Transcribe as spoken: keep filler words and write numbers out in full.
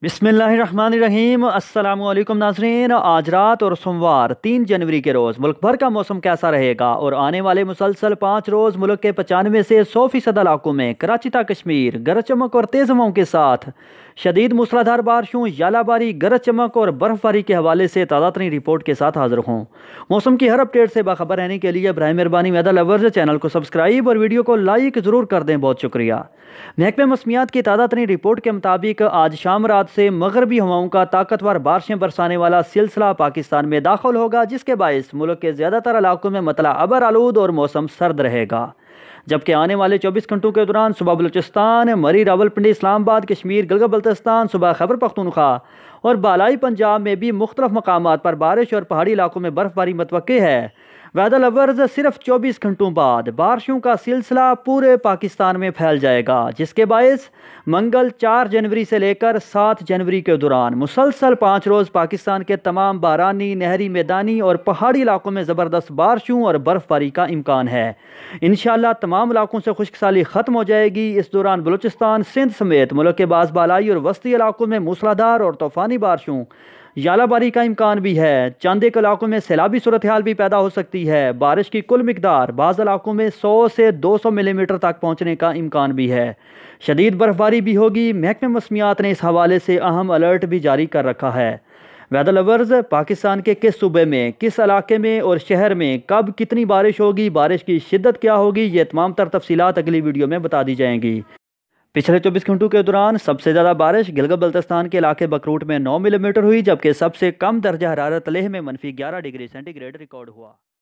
बिस्मिल्लाहिर्रहमानिर्रहीम। अस्सलामुअलैकुम नाज़रीन। आज रात और सोमवार तीन जनवरी के रोज़ मुल्क भर का मौसम कैसा रहेगा और आने वाले मुसलसल पाँच रोज़ मुल्क के पचानवे से सौ फीसद इलाकों में कराची तक कश्मीर गरज चमक और तेज़ हवाओं के साथ शदीद मूसलाधार बारिशों, यालाबारी, गरज चमक और बर्फबारी के हवाले से ताज़ा तरीन रिपोर्ट के साथ हाजिर हूँ। मौसम की हर अपडेट से बाखबर रहने के लिए बराए मेहरबानी वेदर लवर्स चैनल को सब्सक्राइब और वीडियो को लाइक ज़रूर कर दें। बहुत शुक्रिया। महकमे मौसमियात की ताज़ा तरीन रिपोर्ट के मुताबिक आज शाम रात से मगरबी हवाओं का ताकतवर बारिशें बरसाने वाला सिलसिला पाकिस्तान में दाखिल होगा, जिसके बायस मुल्क के ज़्यादातर इलाकों में मतला अबर आलूद और मौसम सर्द रहेगा। जबकि आने वाले चौबीस घंटों के दौरान सुबह बलूचिस्तान, मरी, रावलपिंडी, इस्लामाबाद, कश्मीर, गिलगित बल्तिस्तान, सुबह खैबर पख्तूनख्वा और बालाई पंजाब में भी मुख्तलिफ मकामात पर बारिश और पहाड़ी इलाकों में बर्फबारी मुतवक्के है। वेदर लवर्स, सिर्फ चौबीस घंटों बाद बारिशों का सिलसिला पूरे पाकिस्तान में फैल जाएगा, जिसके बायस मंगल चार जनवरी से लेकर सात जनवरी के दौरान मुसलसल पाँच रोज़ पाकिस्तान के तमाम बारानी, नहरी, मैदानी और पहाड़ी इलाकों में ज़बरदस्त बारिशों और बर्फबारी का इम्कान है। इंशाअल्लाह तमाम इलाकों से खुश्कसाली ख़त्म हो जाएगी। इस दौरान बलूचिस्तान, सिंध समेत मुल्क के बाज़ बालाई और वस्ती इलाकों में मूसलाधार और तूफ़ानी बारिशों, यालाबारी का इम्कान भी है। चंद एक इलाकों में सैलाबी सूरत हाल भी पैदा हो सकती है। बारिश की कुल मिकदार बाज़ इलाकों में सौ से दो सौ मिलीमीटर तक पहुँचने का इम्कान भी है। शदीद बर्फबारी भी होगी। महकमे मौसमियात ने इस हवाले से अहम अलर्ट भी जारी कर रखा है। वेदर लवर्स, पाकिस्तान के किस सूबे में, किस इलाके में और शहर में कब कितनी बारिश होगी, बारिश की शिद्दत क्या होगी, ये तमाम तर तफसीलात अगली वीडियो में बता दी जाएंगी। पिछले चौबीस घंटों के दौरान सबसे ज़्यादा बारिश गिलगित बल्तिस्तान के इलाके बकरूट में नौ मिलीमीटर हुई, जबकि सबसे कम दर्जा हरारत लेह में मनफी ग्यारह डिग्री सेंटीग्रेड रिकॉर्ड हुआ।